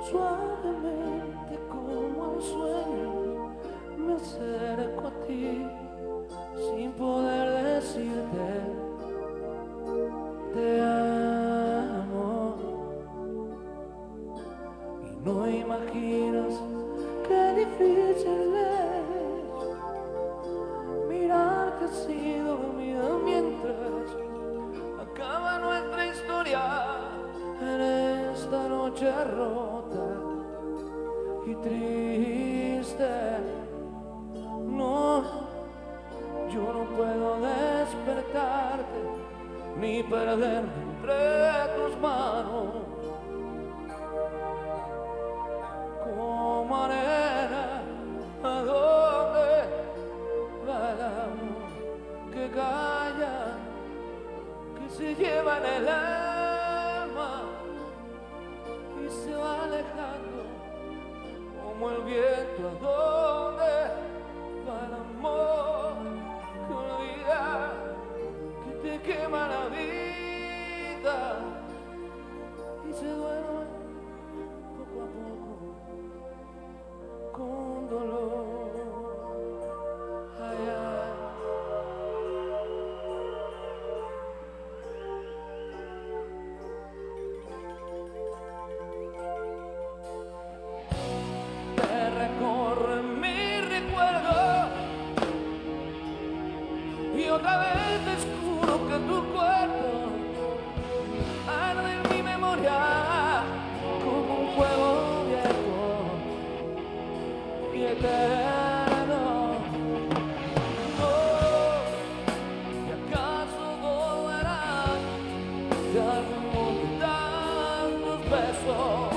Suavemente como al sueño me acerco a ti sin poder decirte te amo. Y no imaginas qué difícil es mirarte así dormida mientras acaba nuestra historia en esta noche rota y triste. No, yo no puedo despertarte ni perderme entre tus manos como arena. ¿A dónde va el amor que calla, que se lleva en el alma y se va alejando como el viento? ¿A dónde va el amor que olvida, que te quema la vida y se duerme poco a poco con dolor? Ay, ay. Te recorre mi recuerdo y otra vez descubro que tu cuerpo arde en mi memoria como un fuego viejo y eterno. Oh, ¿y acaso volverás de algún modo tantos besos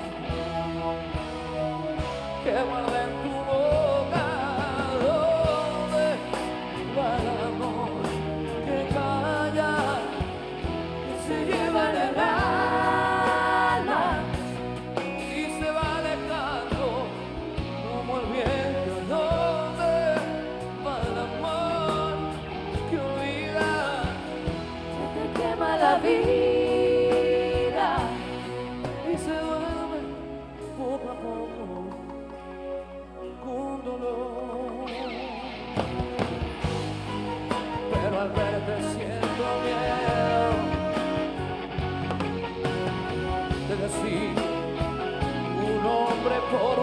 que guardé en tu boca? ¿Dónde va el amor que calla, que se lleva en el alma y se va alejando como el viento? ¿Dónde va el amor que olvida, que te quema la vida y se duerme poco a poco con dolor? Pero al verte siento miedo de decir un nombre por